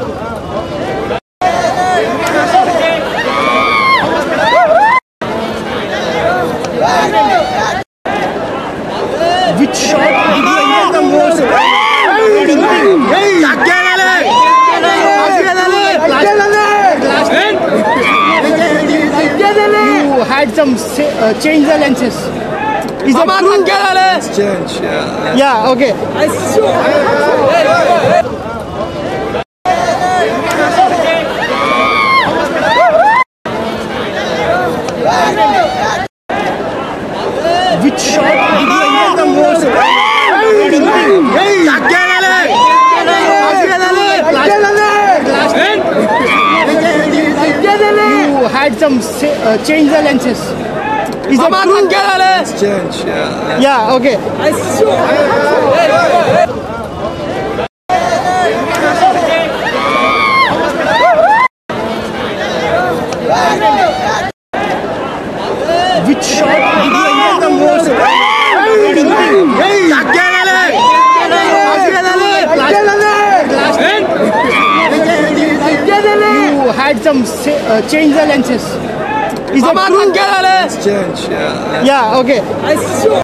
Which shot did you enjoy the most? You had some change the lenses. Is that true? Change, yeah. Yeah, okay. Which shot did you enjoy the most? You had some change the lenses. Is that true? Change, yeah. Yeah, okay. Which shot did you enjoy the most? You had some change the lenses. Is that true? Change, yeah. Yeah, okay.